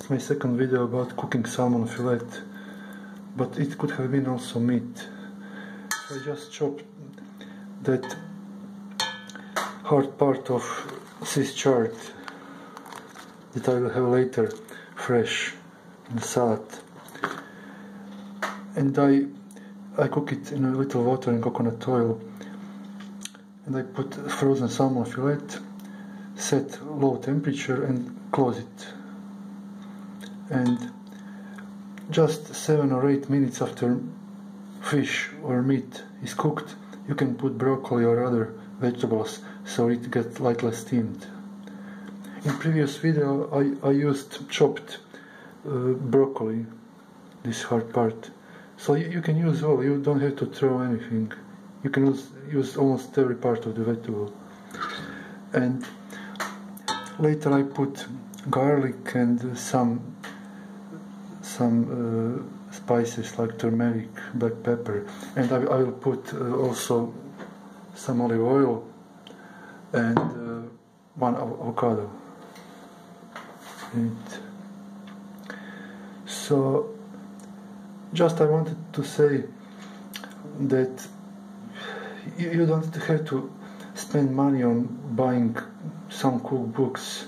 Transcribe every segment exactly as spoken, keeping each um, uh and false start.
It's my second video about cooking salmon fillet, but it could have been also meat. So I just chopped that hard part of this chard that I will have later fresh in the salad, and I I cook it in a little water and coconut oil, and I put frozen salmon fillet, set low temperature and close it. And just seven or eight minutes after fish or meat is cooked, you can put broccoli or other vegetables so it gets lightly steamed. In previous video I, I used chopped uh, broccoli, this hard part. So you, you can use all, you don't have to throw anything. You can use, use almost every part of the vegetable. And later I put garlic and some some uh, spices like turmeric, black pepper, and I, I will put uh, also some olive oil and uh, one avocado in it. So just I wanted to say that you, you don't have to spend money on buying some cookbooks,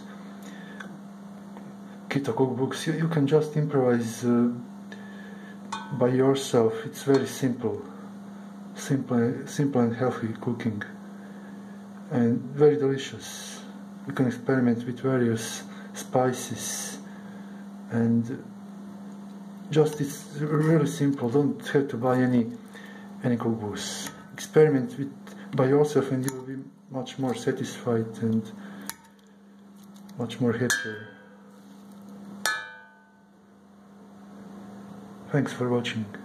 keto cookbooks. You, you can just improvise uh, by yourself. It's very simple, simple, simple and healthy cooking, and very delicious. You can experiment with various spices, and just it's really simple. Don't have to buy any any cookbooks. Experiment with by yourself, and you will be much more satisfied and much more happier. Thanks for watching.